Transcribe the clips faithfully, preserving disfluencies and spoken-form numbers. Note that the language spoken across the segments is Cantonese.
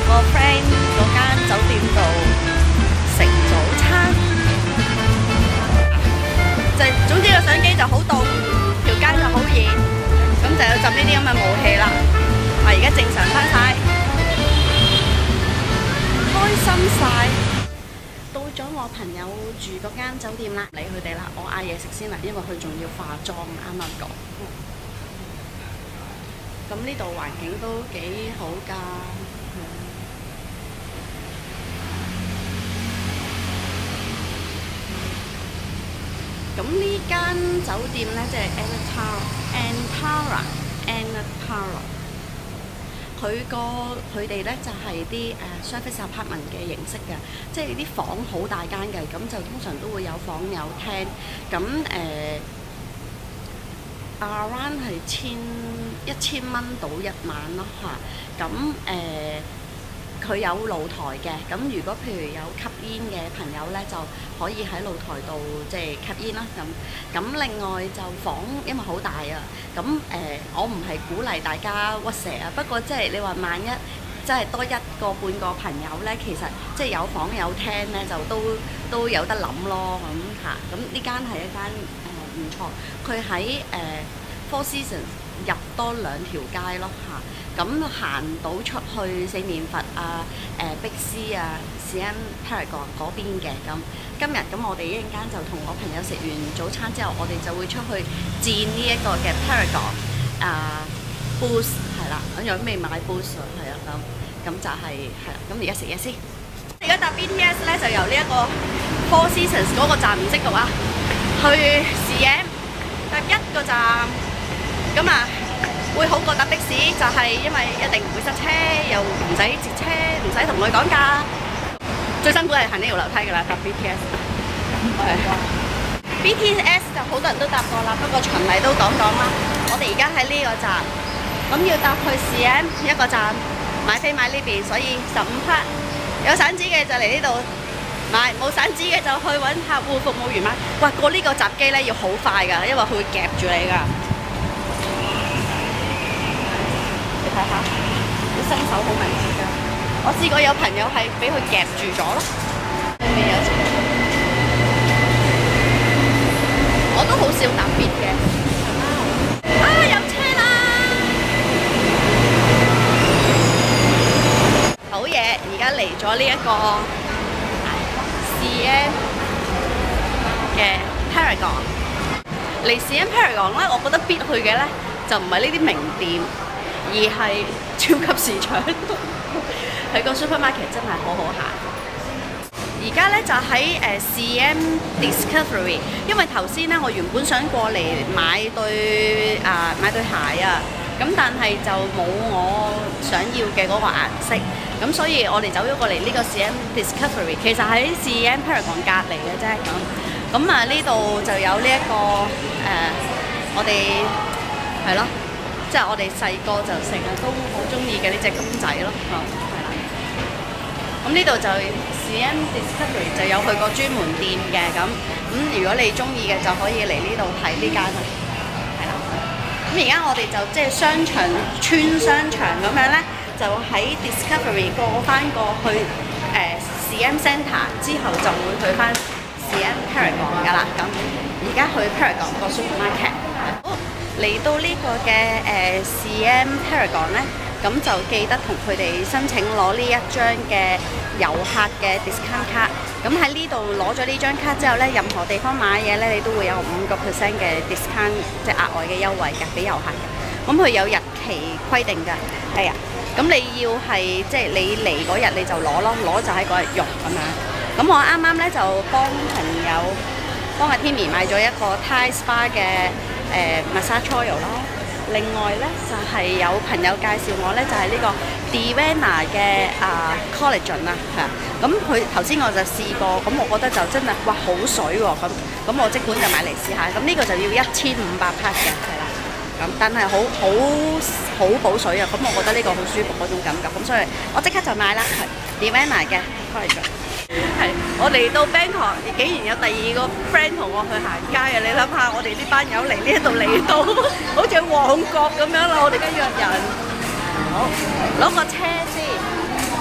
個 friend 嗰間酒店度食早餐，就總之個相機就好凍，條街就好熱，咁就要浸呢啲咁嘅霧氣啦。啊，而家正常翻晒，開心晒。到咗我朋友住嗰間酒店啦，理佢哋啦，我嗌嘢食先啦，因為佢仲要化妝，啱啱講。咁呢度環境都幾好㗎。咁呢間酒店呢，即係 Antara，Antara，Antara。佢個佢哋呢就係啲誒 service apartment 嘅形式嘅，即係啲房好大間嘅，咁就通常都會有房有廳。咁誒 around 係千一千蚊到一晚咯嚇。咁誒佢有露台嘅，咁如果譬如有吸煙嘅朋友呢，就可以喺露台度即係吸煙啦。咁咁另外就房因為好大啊，咁誒、呃、我唔係鼓勵大家屈蛇啊，不過即係你話萬一即係多一個半個朋友呢，其實即係有房有廳呢，就都都有得諗咯咁嚇。咁呢間係一間誒唔錯，佢喺誒 Four Seasons 入多兩條街咯嚇。咁行到出去四面佛啊、誒碧斯啊、Siam Paragon 嗰邊嘅。咁今日咁我哋一陣間就同我朋友食完早餐之後，我哋就會出去戰呢一個嘅 Paragon 啊 Boost 係啦，我仲未買 Boost 啊，係啊，咁咁就係係啦，咁而家食嘢先。而家搭 B T S 咧就由呢一個 Four Seasons 嗰個站唔識讀啊，去 Siam 搭一個站，咁啊會好過搭的士，就係因為一定唔會塞車，又唔使截車，唔使同佢講價。最辛苦係行呢條樓梯㗎啦，搭 B T S。B T S 就好多人都搭過啦，不過循例都講講啦。我哋而家喺呢個站，咁要搭去 Siam 一個站，買飛買呢邊，所以十五克。有散紙嘅就嚟呢度買，冇散紙嘅就去揾客戶服務員買。哇，過呢個閘機咧要好快㗎，因為佢會夾住你㗎。你睇下，啲新手好明顯㗎。我試過有朋友係俾佢夾住咗咯。未有錢。我都好少搭 B T S。啊，有車啦！好嘢，而家嚟咗呢一個 Siam 嘅 Paragon。嚟 Siam Paragon 咧，我覺得必去嘅咧就唔係呢啲名店，而係超級市場。佢個 supermarket 真係好好行。而家咧就喺誒 Siam Discovery， 因為頭先咧我原本想過嚟買對啊買對鞋啊，咁但係就冇我想要嘅嗰個顏色，咁所以我哋走咗過嚟呢個 Siam Discovery， 其實喺 Siam Paragon 隔離嘅啫咁。咁啊呢度就有呢、這、一個誒、呃，我哋係咯，即係我哋細個就成日都好中意嘅呢隻公仔咯，係啦。咁呢度就 Siam Discovery 就有佢個專門店嘅，咁咁如果你中意嘅就可以嚟呢度睇呢間啦，係啦。咁而家我哋就即係商場穿商場咁樣咧，就喺 Discovery 過翻過去誒、呃、Siam Centre 之後就會去翻 Siam Paragon 噶啦。咁而家去 Paragon 個 supermarket。好，嚟到呢個嘅誒、呃、Siam Paragon 咧。咁就記得同佢哋申請攞呢一張嘅遊客嘅 discount 卡。咁喺呢度攞咗呢張卡之後呢，任何地方買嘢呢，你都會有五個 percent 嘅 discount， 即係額外嘅優惠嘅，俾遊客嘅。咁佢有日期規定㗎，係啊。咁你要係即係你嚟嗰日你就攞咯，攞就喺嗰日用咁樣。咁我啱啱呢，就幫朋友幫阿 Timmy 買咗一個 Thai Spa 嘅誒 massage oil 啦。另外咧就係、是、有朋友介紹我咧，就係、是、呢個 Devana 嘅啊 collagen 啊，係啊。咁佢頭先我就試過，咁我覺得就真係哇好水喎、哦，咁咁我即管就買嚟試下。咁呢個就要一千五百克嘅，係啦。咁但係好好好補水啊，咁我覺得呢個好舒服嗰種感覺，咁所以我即刻就買啦，係 Devana 嘅 collagen。係，我嚟到 Bangkok，竟然有第二個 friend 同我去行街啊！你諗下，我哋呢班友嚟呢一度嚟到，好似旺角咁樣啦，我哋而家約人。好，攞個車先。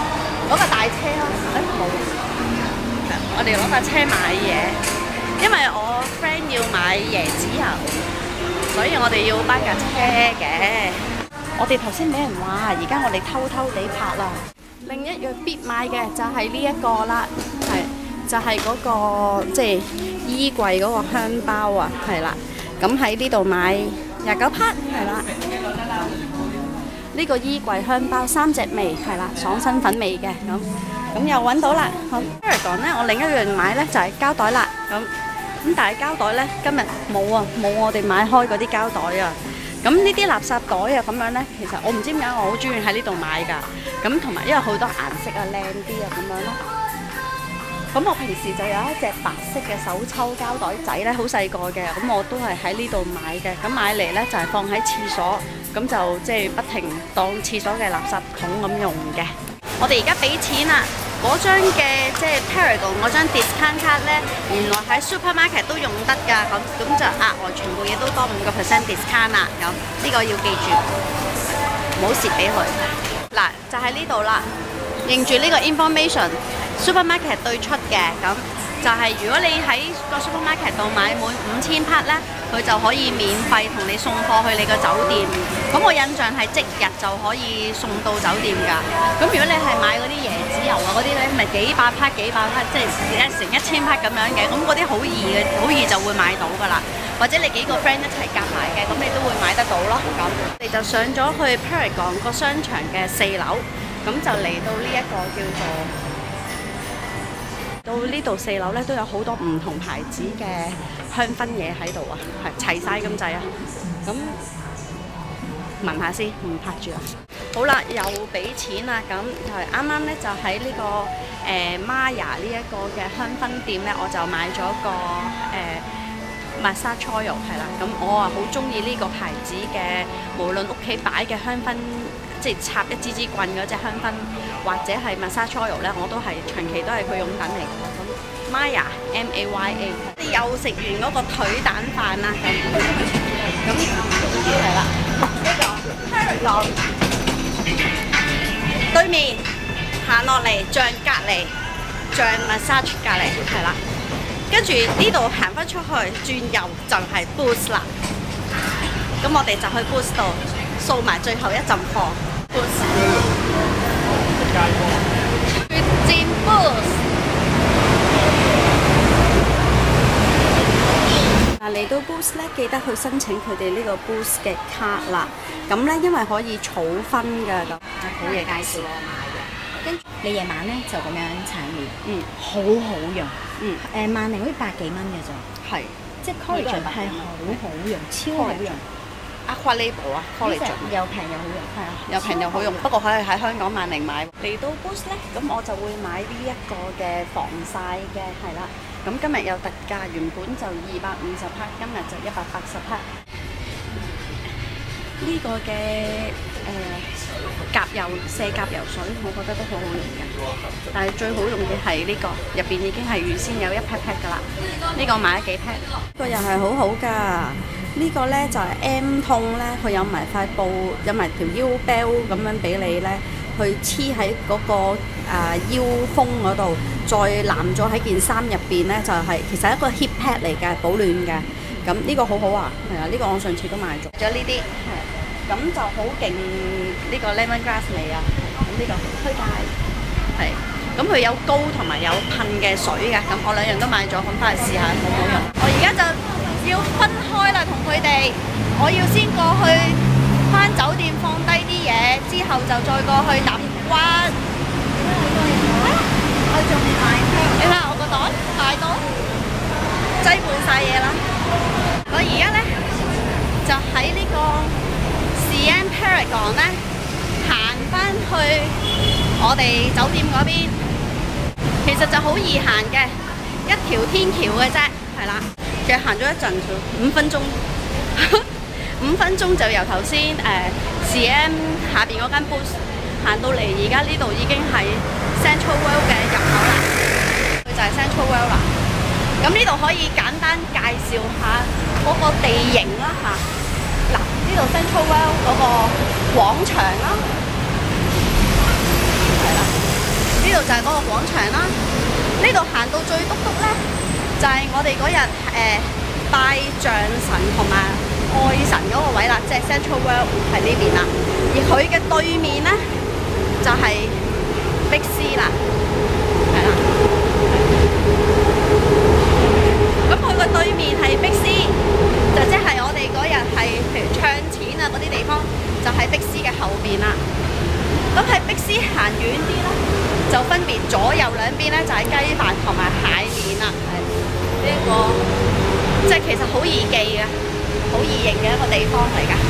攞架大車咯，誒冇，我哋攞架車買嘢，因為我 friend 要買椰子油，所以我哋要班架車嘅。我哋頭先俾人話，而家我哋偷偷地拍啦。另一樣必買嘅就係呢一個啦，係就係嗰個即係衣櫃嗰個香包啊，係啦。咁喺呢度買廿九匹，係啦。呢個衣櫃香包三隻味，係啦，爽身粉味嘅咁，咁又揾到啦。好 Paragon 咧，我另一樣買咧就係膠袋啦。咁咁但係膠袋咧今日冇啊，冇我哋買開嗰啲膠袋啊。咁呢啲垃圾袋啊咁樣咧，其實我唔知點解我好中意喺呢度買㗎。咁同埋因為好多顏色啊，靚啲啊咁樣咯。咁我平時就有一隻白色嘅手抽膠袋仔咧，好細個嘅，咁我都係喺呢度買嘅。咁買嚟咧就係放喺廁所，咁就即係不停當廁所嘅垃圾桶咁用嘅。我哋而家俾錢啦，嗰張嘅即係 Paragon 嗰張 discount 卡咧，原來喺 supermarket 都用得㗎，咁咁就額外全部嘢都多五個 percent discount 啦。咁呢個要記住，唔好蝕俾佢。嗱，就喺呢度啦，認住呢個 information。supermarket 對出嘅，咁就係如果你喺個 supermarket 度買滿五千匹咧，佢就可以免費同你送貨去你個酒店。咁我印象係即日就可以送到酒店㗎。咁如果你係買嗰啲椰子油啊嗰啲咧，咪幾百匹幾百匹，即係一成一千匹咁樣嘅。咁嗰啲好易嘅，好易就會買到㗎啦。或者你幾個 friend 一齊夾埋嘅，咁你都會買得到咯。咁你就上咗去 Paragon 個商場嘅四樓，咁就嚟到呢一個叫做。到呢度四樓咧都有好多唔同牌子嘅香薰嘢喺度啊，係齊晒咁滯啊！咁聞下先，唔拍住啦。好啦，又俾錢啦，咁就係啱啱咧就喺呢、這個誒、呃、Maya 呢一個嘅香薰店咧，我就買咗個誒 massage oil 係啦。咁我啊好中意呢個牌子嘅，無論屋企擺嘅香薰。即係插一支支棍嗰隻香薰，或者係 massage oil 咧，我都係長期都係佢用緊嚟嘅。咁 Maya M A Y A， 又食完嗰個腿蛋飯啦，咁咁係啦，呢個 Paragon 對面行落嚟，像隔離，像 massage 隔離係啦。跟住呢度行翻出去，轉右就係 Boots 啦。咁我哋就去 Boots 度掃埋最後一陣貨。Boots， 決戰 Boots。嗱，嚟到 Boots 咧，記得去申請佢哋呢個 Boots 嘅卡啦。咁咧，因為可以儲分㗎，咁好嘢介紹我買嘅。跟住你夜晚咧就咁樣搽面，嗯，好好用，嗯，誒萬寧好似百幾蚊嘅咋，係，即係 collagen 係好好用，超好用。Aqua Label 啊 ，collagen 又平又好用，係啊，又平又好用。不過可以喺香港萬寧買。嚟到 Boots 咧，咁我就會買呢一個嘅防曬嘅，係啦。咁今日有特價，原本就二百五十克，今日就一百八十克。呢個嘅誒甲油瀉甲油水，我覺得都好好用嘅。但係最好用嘅係呢個，入邊已經係預先有一 pack pack 㗎啦。呢個買咗幾 pack，呢個又係好好㗎。呢個咧就係 M 痛咧，佢有埋塊布，有埋條腰 belt 咁樣俾你咧，去黐喺嗰個啊腰封嗰度，再攬咗喺件衫入邊咧，就係其實係一個 hip pad 嚟嘅，保暖嘅。咁呢個好好啊，係啊，呢個我上次都買咗。仲有呢啲，係咁就好勁呢個 lemongrass 味啊！咁呢個推介係，咁佢有膏同埋有噴嘅水嘅，咁我兩樣都買咗，咁翻去試下好唔好用。我而家就要分開啦，同佢哋，我要先過去返酒店放低啲嘢，之後就再過去揼骨。我仲未買，你睇下我個袋大到擠滿晒嘢啦。我而家咧就喺呢個 Siam Paragon 咧行返去我哋酒店嗰邊，其實就好易行嘅，一條天橋嘅啫，係啦。其實行咗一陣，五分鐘，五分鐘就由頭先誒 C M 下邊嗰間 Boots 行到嚟，而家呢度已經係 Central World 嘅入口啦。佢就係 Central World 啦。咁呢度可以簡單介紹下嗰個地形啦嚇。嗱，呢度 Central World 嗰個廣場啦，係啦。呢呢度就係嗰個廣場啦。呢度行到最篤篤咧，就係、是、我哋嗰日誒拜象神同埋愛神嗰個位啦，即係 Central World 喺呢邊啦。而佢嘅對面咧就係、是、Big C 啦，係啦。咁佢個對面係 Big C， 就即係我哋嗰日係譬如唱錢啊嗰啲地方，就喺 Big C 嘅後邊啦。咁喺 Big C 行遠啲咧，就分別左右兩邊咧就係雞飯同埋蟹麵啦。係呢一個，即係其實好易記嘅，好易認嘅一個地方嚟㗎。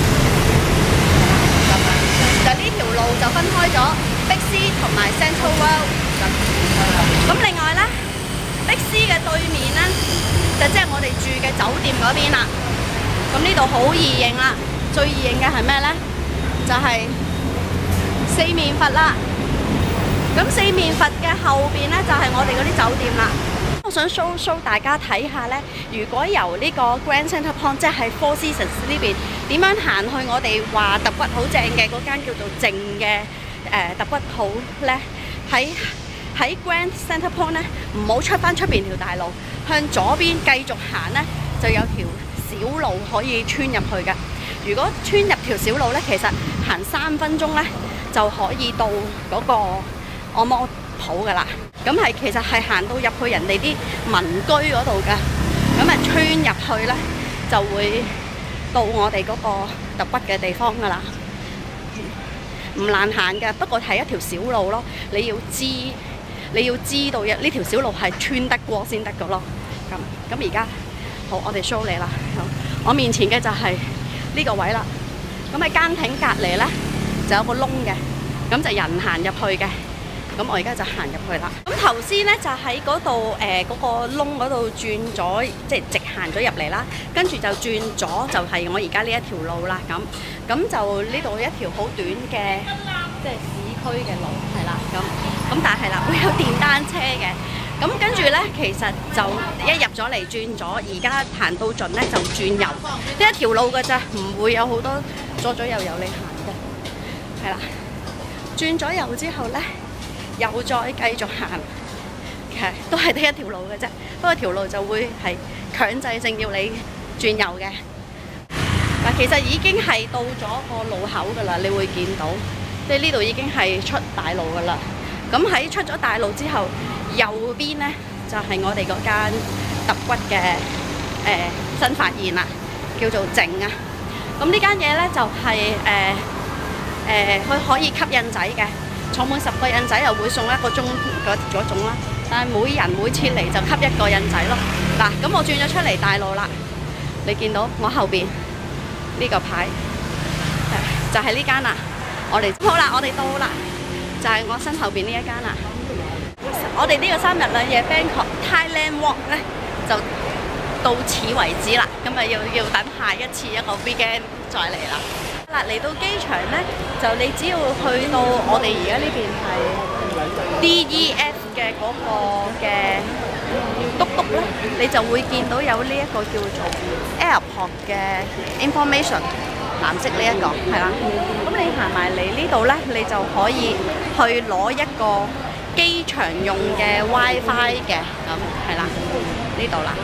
咁樣就呢條路就分開咗 Big C 同埋 Central World。咁另外咧，Big C 嘅對面咧，就即係我哋住嘅酒店嗰邊啦。咁呢度好易認啦，最易認嘅係咩咧？就係、是四面佛啦，咁四面佛嘅後邊呢，就係、是、我哋嗰啲酒店啦。我想 show show 大家睇下呢，如果由呢個 Grand Centre Point 即係 Four Seasons 呢邊點樣行去我哋話揼骨好正嘅嗰間叫做靜嘅誒揼骨鋪呢，喺喺 Grand Centre Point 呢，唔好出翻出邊條大路，向左邊繼續行呢，就有條小路可以穿入去嘅。如果穿入條小路呢，其實行三分鐘呢，就可以到嗰個按摩鋪噶啦，咁係其實係行到入去人哋啲民居嗰度噶，咁啊穿入去咧就會到我哋嗰個揼骨嘅地方噶啦，唔難行嘅，不過係一條小路咯，你要知你要知道呢條小路係穿得過先得噶咯，咁咁而家好，我哋 show 你啦，我面前嘅就係呢個位啦，咁喺間艇隔離咧就有個窿嘅，咁就人行入去嘅，咁我而家就行入去啦。咁頭先咧就喺嗰度誒嗰個窿嗰度轉咗，即係直行咗入嚟啦，跟住就轉咗就係我而家呢一條路啦。咁咁就呢度一條好短嘅即係市區嘅路係啦。咁咁但係啦會有電單車嘅，咁跟住咧其實就一入咗嚟轉咗，而家行到盡咧就轉右，呢一條路嘅咋，唔會有好多左左右右你行。係啦，轉咗右之後咧，又再繼續行，其實都係得一條路嘅啫。不過條路就會係強制性要你轉右嘅。嗱，其實已經係到咗個路口噶啦，你會見到，即係呢度已經係出大路噶啦。咁喺出咗大路之後，右邊咧就係、是、我哋嗰間揼骨嘅誒、呃、新發現啦，叫做靜啊。咁呢間嘢咧就係、是、誒。呃誒，佢、呃、可以吸印仔嘅，坐滿十個印仔又會送一個鐘嗰嗰種啦。但係每人每次嚟就吸一個印仔咯。嗱，咁我轉咗出嚟大路啦，你見到我後邊呢個牌，就係呢間啦。我哋好啦，我哋到啦，就係、是、我身後邊呢一間啦。我哋呢個三日兩夜 Bangkok Thailand Walk 咧，就到此為止啦。咁啊，要要等下一次一個 weekend 再嚟啦。嗱，嚟到機場咧，就你只要去到我哋而家呢邊係 D E F 嘅嗰個嘅篤篤咧，你就會見到有呢一個叫做 Airport 嘅 information 藍色呢、這、一個係啦。咁你行埋嚟呢度咧，你就可以去攞一個機場用嘅 WiFi 嘅，咁係啦，呢度啦。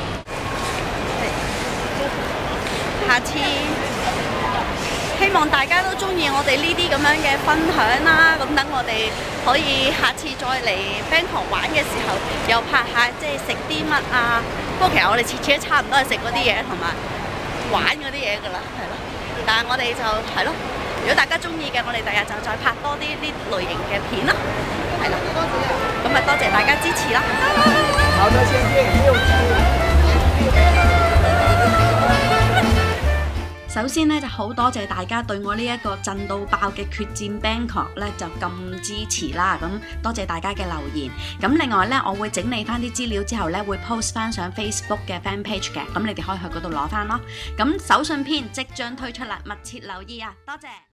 下次。希望大家都中意我哋呢啲咁樣嘅分享啦，咁等我哋可以下次再嚟 Bangkok 玩嘅時候，又拍下即係食啲乜啊。不過其實我哋次次都差唔多係食嗰啲嘢同埋玩嗰啲嘢㗎啦，係咯。但係我哋就係咯，如果大家中意嘅，我哋第日就再拍多啲呢類型嘅片啦，係啦。咁啊，多謝大家支持啦。好的，謝謝。首先咧就好多謝大家對我呢一個震到爆嘅決戰 Bangkok 咧就咁支持啦，咁多謝大家嘅留言。咁另外咧，我會整理翻啲資料之後咧，會 post 翻上 Facebook 嘅 fan page 嘅，咁你哋可以去嗰度攞翻咯。咁手信篇即將推出啦，密切留意啊！多謝。